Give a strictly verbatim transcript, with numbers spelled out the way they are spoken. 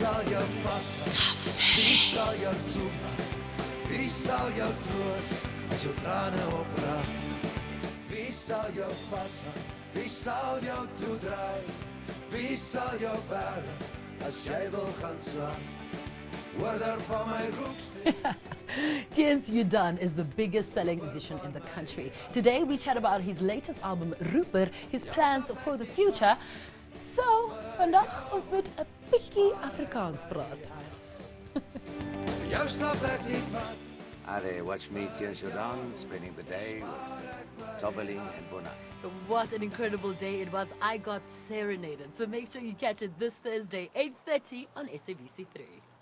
sal jou vashou? Wie sal jou toemaak? Wie sal jou troos as jou trane opraak? Wie sal jou vashou? Wie sal jou toedraai? Wie sal jou bære as jy wil gaan slaap? Hoor daar van my roepstem. Theuns Jordaan is the biggest selling musician in the country. Today we chat about his latest album, Rooper, his plans for the future. So, vandag ons moet 'n bietjie Afrikaans praat. Vir jou stap ek nie pad. Are, watch me, Theuns Jordaan, spending the day with Tobeling and Bonang. What an incredible day it was. I got serenaded. So make sure you catch it this Thursday, eight thirty on S A B C three.